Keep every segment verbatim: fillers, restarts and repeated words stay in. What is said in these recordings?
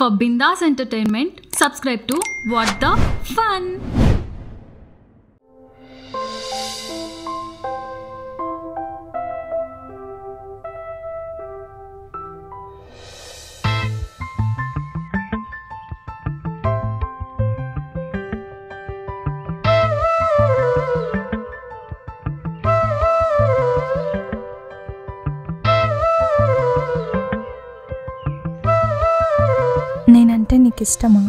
For Bindas Entertainment, subscribe to What the Fun. నేనంటే నీకు ఇష్టమా?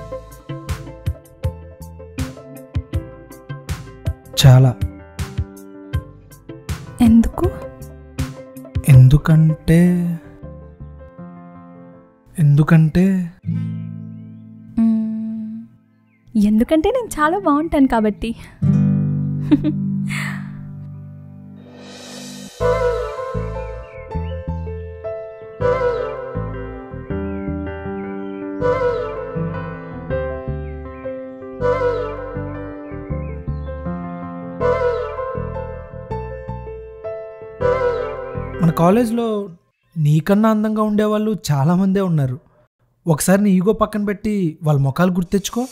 చాలా. ఎందుకు? ఎందుకంటే ఎందుకంటే ఎందుకంటే నేను చాలా బాగుంటాను కాబట్టి. మన కాలేజ్లో నీకన్నా అందంగా ఉండేవాళ్ళు చాలామందే ఉన్నారు. ఒకసారి నీ ఈగో పక్కన పెట్టి వాళ్ళ ముఖాలు గుర్తెచ్చుకో.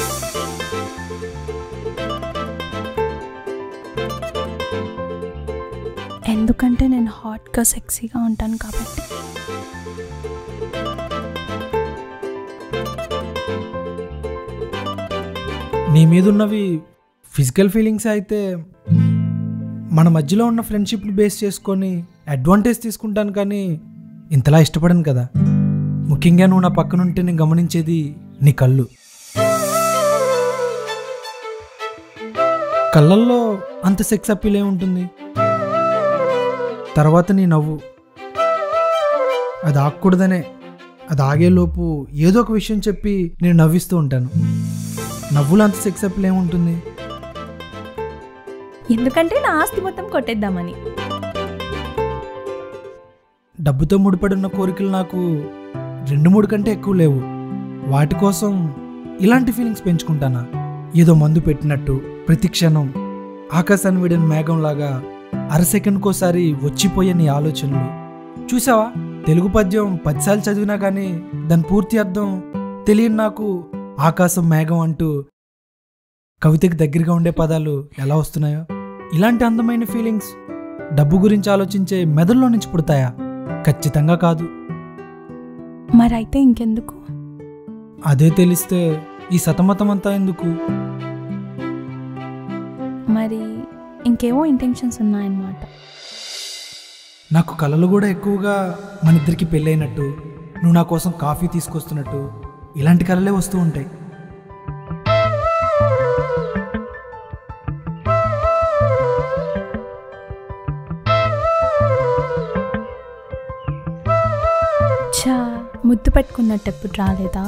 ఎందుకంటే నేను హాట్గా సెక్సీగా ఉంటాను కాబట్టి. నీ మీద ఉన్నవి ఫిజికల్ ఫీలింగ్స్ అయితే మన మధ్యలో ఉన్న ఫ్రెండ్షిప్ని బేస్ చేసుకొని అడ్వాంటేజ్ తీసుకుంటాను, కానీ ఇంతలా ఇష్టపడను కదా. ముఖ్యంగా నువ్వు నా పక్కన ఉంటే నేను గమనించేది నీ కళ్ళు. కళ్ళల్లో అంత సెక్స్ అప్పీల్ ఏముంటుంది? తర్వాత నీ నవ్వు, అది ఆగకూడదనే, అది ఆగేలోపు ఏదో ఒక విషయం చెప్పి నేను నవ్విస్తూ ఉంటాను. నవ్వులు అంత సెక్స్ అప్పీల్ ఏముంటుంది? ఎందుకంటే నా ఆస్తి మొత్తం కొట్టేద్దామని. డబ్బుతో ముడిపడిన కోరికలు నాకు రెండు మూడు కంటే ఎక్కువ లేవు. వాటి కోసం ఇలాంటి ఫీలింగ్స్ పెంచుకుంటానా? ఏదో మందు పెట్టినట్టు ప్రతి క్షణం ఆకాశాన్ని వీడిన మేఘంలాగా అర సెకండ్కోసారి వచ్చిపోయే నీ ఆలోచనలు. చూసావా, తెలుగు పద్యం పదిసార్లు చదివినా కానీ దాని పూర్తి అర్థం తెలియని నాకు ఆకాశం మేఘం అంటూ కవితకి దగ్గరగా ఉండే పదాలు ఎలా వస్తున్నాయో. ఇలాంటి అందమైన ఫీలింగ్స్ డబ్బు గురించి ఆలోచించే మెదడులో నుంచి పుడతాయా? ఖచ్చితంగా కాదు. మరైతే ఇంకెందుకు? అదే తెలిస్తే ఈ సతమతం అంతా ఎందుకు? మరి ఇంకేవో ఇంటెన్షన్స్ ఉన్నాయన్నమాట. నాకు కళలు కూడా ఎక్కువగా మన ఇద్దరికి పెళ్ళైనట్టు, నువ్వు నా కోసం కాఫీ తీసుకొస్తున్నట్టు, ఇలాంటి కళలే వస్తూ ఉంటాయి. చా, ముద్దు పెట్టుకున్నట్టు ఎప్పుడు రాలేదా?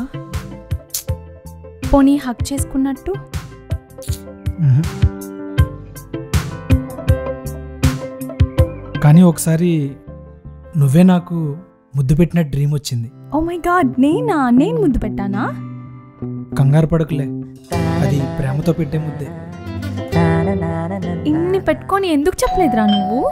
పోనీ హక్ చేసుకున్నట్టు? కానీ ఒకసారి నువ్వే నాకు ముద్దు పెట్టిన డ్రీమ్ వచ్చింది. ఓ మై గాడ్, నేనా? నేను ముద్దు పెట్టానా? కంగారు పడకులే, అది ప్రేమతో పెట్టే ముద్దే. ఇన్ని పెట్టుకొని ఎందుకు చెప్పలేదురా నువ్వు?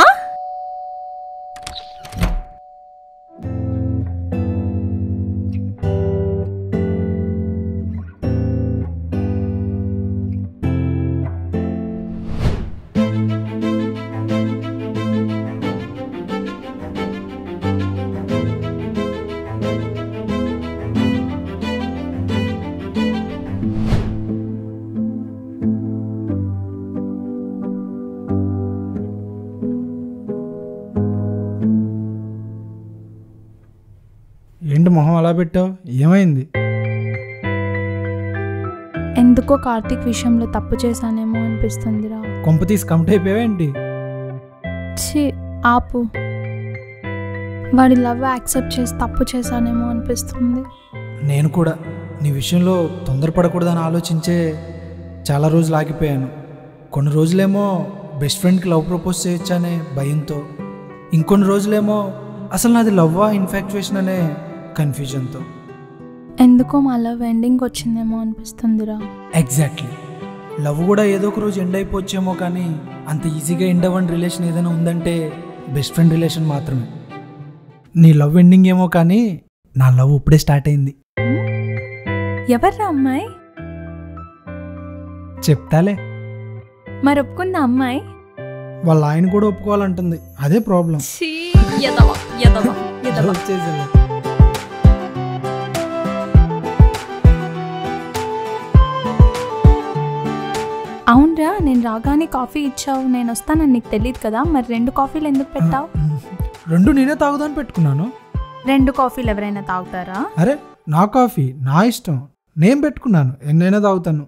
ఏంటి మొహం అలా పెట్టావు? ఏమైంది? ఎందుకో కార్తీక్ విషయంలో తప్పు చేశానేమో అనిపిస్తుందిరా. కొంప తీసి కమిట్ అయిపోయావేంటి? ఛీ, ఆపు. వాడి లవ్ యాక్సెప్ట్ చేసి తప్పు చేశానేమో అనిపిస్తుంది. నేను కూడా నీ విషయంలో తొందరపడకూడదని ఆలోచించే చాలా రోజులు ఆగిపోయాను. కొన్ని రోజులేమో బెస్ట్ ఫ్రెండ్కి లవ్ ప్రపోజ్ చేయొచ్చనే భయంతో, ఇంకొన్ని రోజులేమో అసలు నాది లవ్వా ఇన్ఫాక్చుయేషన్ అనే కన్ఫ్యూజన్తో. ఎందుకో మా లవ్ ఎండింగ్ వచ్చిందేమో అనిపిస్తుందిరా. ఎగ్జాక్ట్లీ. లవ్ కూడా ఏదో ఒక రోజు ఎండ్ అయిపోవచ్చేమో, కానీ అంత ఈజీగా ఎండ్ అవ్వని రిలేషన్ ఏదైనా ఉందంటే బెస్ట్ ఫ్రెండ్ రిలేషన్ మాత్రమే. నీ లవ్ ఎండింగ్ ఏమో కానీ నా లవ్ ఇప్పుడే స్టార్ట్ అయింది. ఎవర్రా అమ్మాయి? చెప్తాలే. మరి ఒప్పుకుందా అమ్మాయి? వాళ్ళ ఆయన కూడా ఒప్పుకోవాలంటుంది, అదే ప్రాబ్లం. అవునరా, నేను రాగానే కాఫీ ఇచ్చావు, నేను వస్తానని నీకు తెలియదు కదా, మరి రెండు కాఫీలు ఎందుకు పెట్టావు? రెండు నేనే తాగుదాని పెట్టుకున్నాను. రెండు కాఫీలు ఎవరైనా తాగుతారా? అరే నా కాఫీ నా ఇష్టం, నేను పెట్టుకున్నాను, ఎన్నైనా తాగుతాను.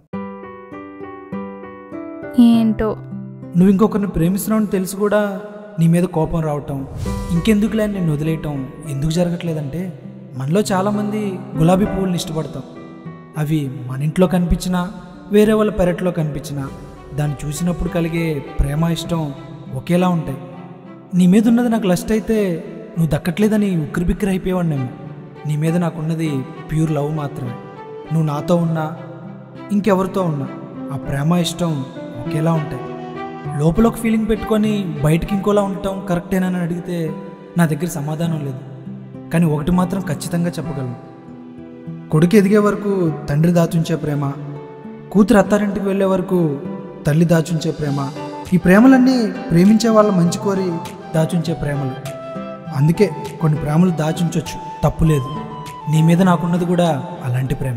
ఏంటో నువ్వు ఇంకొకరిని ప్రేమిస్తున్నావు తెలుసు కూడా నీ మీద కోపం రావటం, ఇంకెందుకులే నేను వదిలేయటం ఎందుకు జరగట్లేదంటే, మనలో చాలామంది గులాబీ పువ్వులను ఇష్టపడతాం. అవి మన ఇంట్లో కనిపించినా వేరే వాళ్ళ పెరట్లో కనిపించినా దాన్ని చూసినప్పుడు కలిగే ప్రేమ ఇష్టం ఒకేలా ఉంటాయి. నీ మీద ఉన్నది నాకు లస్ట్ అయితే నువ్వు దక్కట్లేదని ఉక్కిరి బిక్కిరి అయిపోయేవాడినేమో. నీ మీద నాకున్నది ప్యూర్ లవ్ మాత్రమే. నువ్వు నాతో ఉన్నా ఇంకెవరితో ఉన్నా ఆ ప్రేమ ఇష్టం ఒకేలా ఉంటాయి. లోపల ఒక ఫీలింగ్ పెట్టుకొని బయటికి ఇంకోలా ఉండటం కరెక్టేనని అడిగితే నా దగ్గర సమాధానం లేదు. కానీ ఒకటి మాత్రం ఖచ్చితంగా చెప్పగలను, కొడుకు ఎదిగే వరకు తండ్రి దాచుంచే ప్రేమ, కూతురు అత్తారింటికి వెళ్ళే వరకు తల్లి దాచుంచే ప్రేమ, ఈ ప్రేమలన్నీ ప్రేమించే వాళ్ళ మంచి కోరి దాచుంచే ప్రేమలు. అందుకే కొన్ని ప్రేమలు దాచుంచొచ్చు, తప్పులేదు. నీ మీద నాకున్నది కూడా అలాంటి ప్రేమ.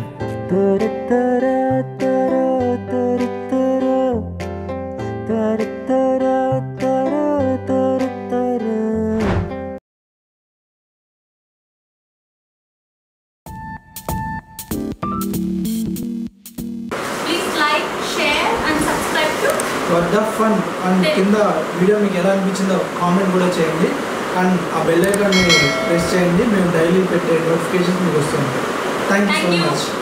ఫర్ ద ఫన్ అండ్ కింద వీడియో మీకు ఎలా అనిపించిందో కామెంట్ కూడా చేయండి. అండ్ ఆ బెల్ ఐకాన్ని ప్రెస్ చేయండి, మేము డైలీ పెట్టే నోటిఫికేషన్స్ మీకు వస్తుంది. Thank you so much.